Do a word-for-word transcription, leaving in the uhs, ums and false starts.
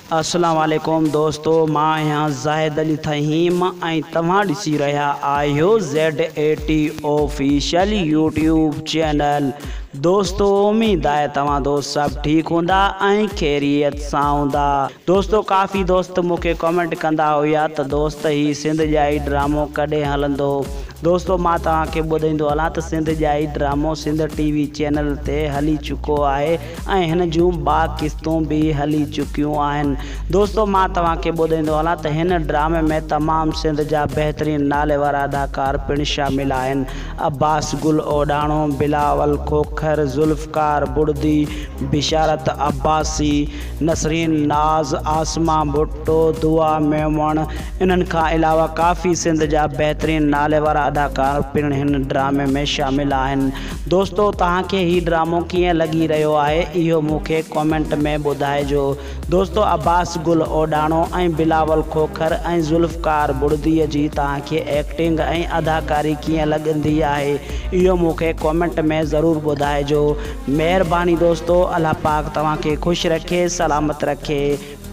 अस्सलाम वालेकुम दोस्तों, मां यहाँ ज़ाहिद अली थहीम ऐं तव्हां ॾिसी रहिया आहियो Z AT official YouTube channel. दोस्तों उम्मीद आहे तव्हां दोस्त सभु ठीकु हूंदा ऐं ख़ैरियत सां हूंदा। दोस्तों काफ़ी दोस्त मूंखे कमेंट कंदा हुया त दोस्त ही सिंध जा ई ड्रामो कॾहिं हलंदो। दोस्तों मां तव्हांखे ॿुधाईंदो हलां त सिंध जा ई ड्रामो सिंध टीवी चैनल ते हली चुको आहे ऐं हिन जूं ॿ क़िस्तूं बि हली चुकियूं आहिनि। दोस्तों मां तव्हांखे ॿुधाईंदो हलां त हिन ड्रामे में तमामु सिंध जा बहितरीन नाले वारा अदाकार पिणु शामिल आहिनि। अब्बास गुल ओडाणो, बिलावल खोखर, ज़ुल्फ़कार बुर्दी, बिशारत अब्बासी, नसरीन नाज़, आसमा भुट्टो, दुआ मेमण, इन्हनि खां अलावा काफ़ी सिंध जा बहितरीन नाले वारा अदाकार पिणु हिन ड्रामे में शामिल आहिनि। दोस्तों तव्हांखे ही ड्रामो कीअं लॻी रहियो आहे इहो मूंखे कमेंट में ॿुधाइजो। दोस्तों अब्बास गुल ओडाणो ऐं बिलावल खोखर ऐं ज़ुल्फ़कार बुर्दीअ जी तव्हांखे एक्टिंग ऐं अदाकारी कीअं लॻंदी आहे इहो मूंखे कमेंट में ज़रूरु ॿुधाइजो। महिरबानी दोस्तों, अल्लाह पाक तव्हांखे ख़ुशि रखे, सलामत रखे।